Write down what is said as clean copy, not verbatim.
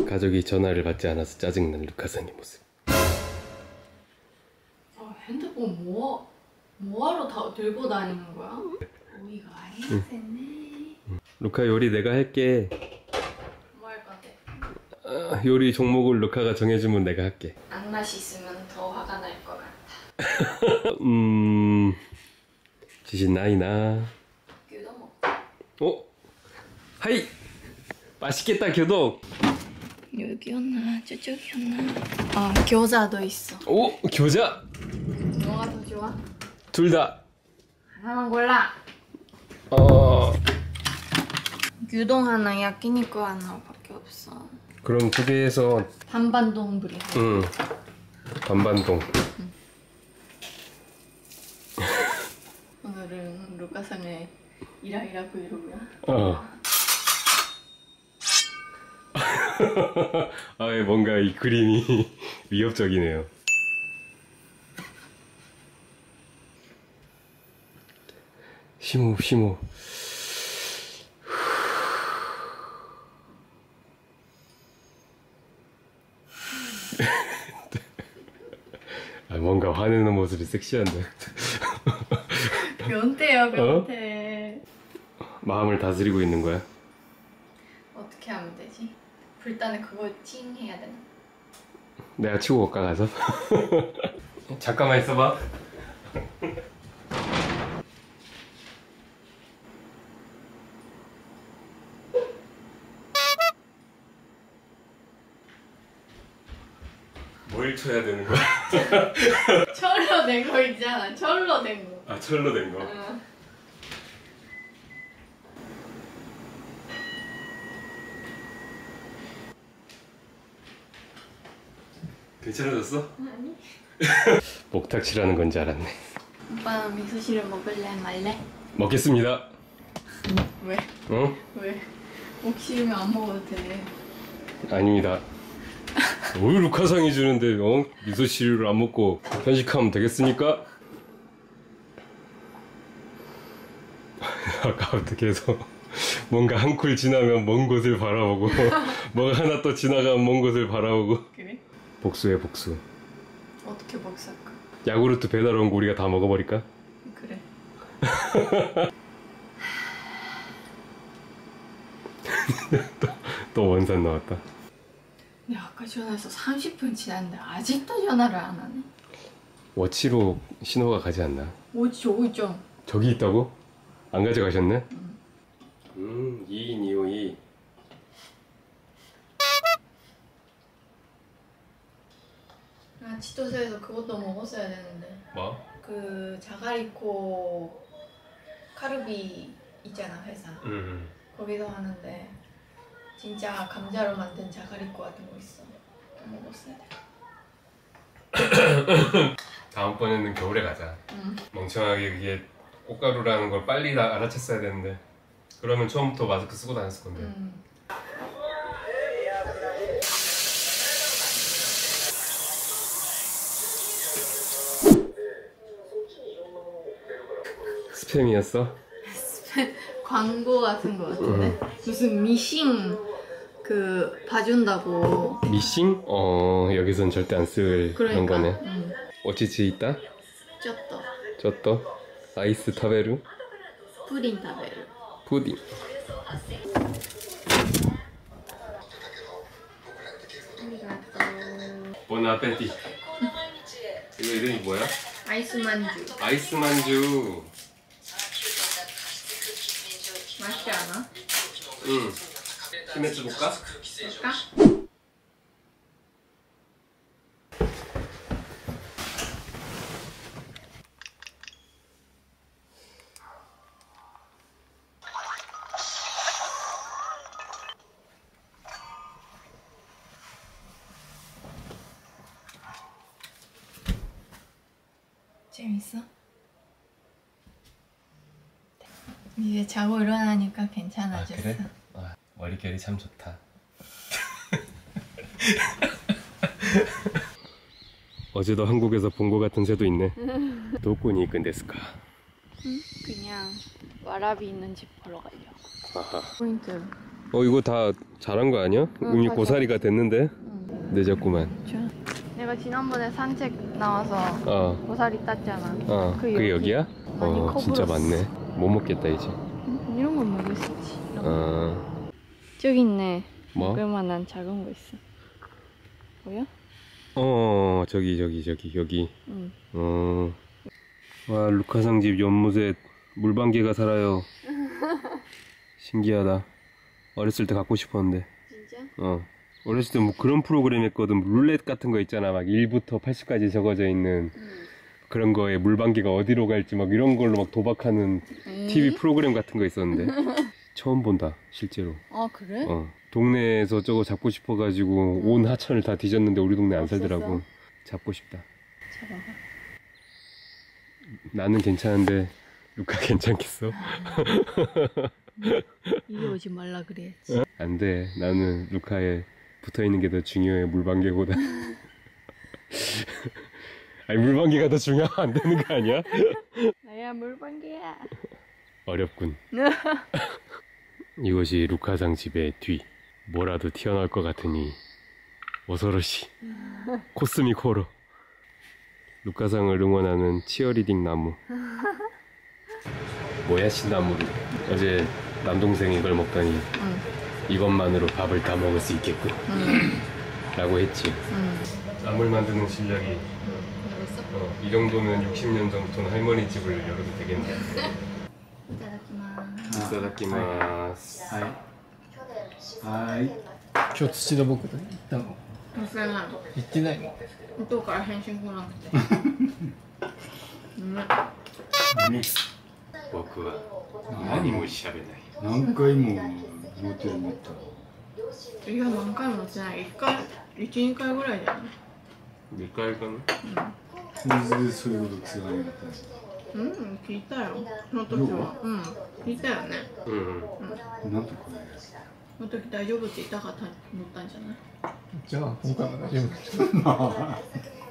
가족이 전화를 받지 않아서 짜증난 루카상의 모습. 핸드폰 뭐하러 다 들고 다니는 거야? 오이가 아니야, 됐네. 루카 요리 내가 할게. 뭐 할 건데? 요리 종목을 루카가 정해주면 내가 할게. 안 맛있으면 더 화가 날 것 같아. 지신 나이나. 규동 먹자. 어? 하이! 맛있겠다 교동. 여기였나 저쪽이었나? 아, 교자도 있어. 오! 교자! 뭐가 더 좋아? 둘 다. 하나만 골라. 규동 하나, 야끼니쿠 하나밖에 없어. 그럼 두 개에서 반반 동부리. 반반동. 오늘은 루카상의 이라이라 브이로그야. 뭔가 이 그림이 위협적이네요. 심호. 뭔가 화내는 모습이 섹시한데. 변태야, 변태. 마음을 다스리고 있는 거야? 어떻게 하면 되지? 불단에 그거 찡 해야 되나? 내가 치고 올까 가서? 잠깐만 있어봐. 뭘 쳐야 되는 거야? 철로 된 거 있잖아. 철로 된 거. 아, 철로 된 거? 괜찮아졌어? 아니. 목탁칠하는 건지 알았네. 오빠는 미소汁을 먹을래 말래? 먹겠습니다. 왜? 왜? 목 싫으면 안 먹어도 돼. 아닙니다. 왜 루카상이 주는데 미소시루를 안 먹고 편식하면 되겠습니까? 아까부터 계속 뭔가 한 쿨 지나면 먼 곳을 바라보고 뭐가 하나 또 지나가면 먼 곳을 바라보고. 그래? 복수해 복수. 어떻게 복수할까? 야구르트 배달 온 거 우리가 다 먹어버릴까? 그래. 또 원산 나왔다. 근데 아까 전화해서 30분 지났는데 아직도 전화를 안 하네. 워치로 신호가 가지 않나? 뭐지 저거 있죠? 저기 있다고? 안 가져가셨네? 2252. 아, 치토스에서 그것도 먹었어야 되는데. 뭐? 그 자가리코 카르비 있잖아, 회사. 거기서 하는데 진짜 감자로 만든 자가리코 같은 거 있어. 먹었어야 돼. 다음번에는 겨울에 가자. 멍청하게 그게 꽃가루라는 걸 빨리 알아챘어야 되는데. 그러면 처음부터 마스크 쓰고 다녔을 건데. 스팸이었어? 광고 같은 거 같은데? 무슨 미싱 그 봐준다고. 미싱? 여기선 절대 안 쓸 그런 그러니까. 거네. 오치치 있다? 쩌또 저또 아이스 타베루? 푸딩 타베루. 푸딩. 보나페티. 이거 이름이 뭐야? 아이스 만주. 아이스 만주. 맛있지 않아? 응. 히메츠 볼까? 볼까? 재밌어? 이제 자고 일어나니까 괜찮아졌어. 아, 그래? 머릿결이 참 좋다. 어제도 한국에서 본 것 같은 새도 있네. 도코니 이끈데스까? 그냥 와라비 있는 집 보러 가려고. 아하. 포인트 이거 다 잘한 거 아니야? 이미 다 고사리가 됐는데? 응. 늦었구만. 내가 지난번에 산책 나와서 어, 고사리 땄잖아. 어, 그게 여기야? 많이 진짜 커버렸어. 많네. 못 먹겠다 이제. 이런 건 먹을 수 있지. 이런 거. 어, 저기 있네. 뭐? 먹을 만한 작은 거 있어. 보여? 저기 여기. 응. 와, 루카상 집 연못에 물방개가 살아요. 신기하다. 어렸을 때 갖고 싶었는데. 진짜? 어렸을 때 뭐 그런 프로그램 했거든. 룰렛 같은 거 있잖아. 막 1부터 80까지 적어져 있는 그런 거에 물방개가 어디로 갈지 막 이런 걸로 막 도박하는 TV 프로그램 같은 거 있었는데. 처음 본다, 실제로. 아 그래? 동네에서 저거 잡고 싶어가지고 온 하천을 다 뒤졌는데 우리 동네 안 살더라고. 없었어? 잡고 싶다. 잡아봐. 나는 괜찮은데 루카 괜찮겠어? 이리 오지 말라 그래야지. 안 돼. 나는 루카에 붙어있는 게 더 중요해, 물방개보다. 아니, 물방개가 더 중요하면 안 되는 거 아니야? 나야 물방개야. 어렵군. 이것이 루카상 집의 뒤. 뭐라도 튀어나올 것 같으니 오소로시. 코스믹 호러. 루카상을 응원하는 치어리딩 나무. 모야시 나무를. 어제 남동생이 이걸 먹더니 이것만으로 밥을 다 먹을 수 있겠군 라고 했지. 나물 만드는 실력이 이 정도면 60년 전부터는 할머니 집을 열어도 되겠네. 이따다키마스. はい。今日土田僕と行ったの忘れない。 行ってないの後から返信来なくて。 何僕は何も喋らない。 何回もモテル持ったのいや何回も乗ってない。1、2回ぐらいだよね。 2回かな。 全然そういうことつがなかったんです聞いたよ。その時は。聞いたよね。 なんとかねその時大丈夫って言いたかった乗ったんじゃない？ じゃあ今回も大丈夫だ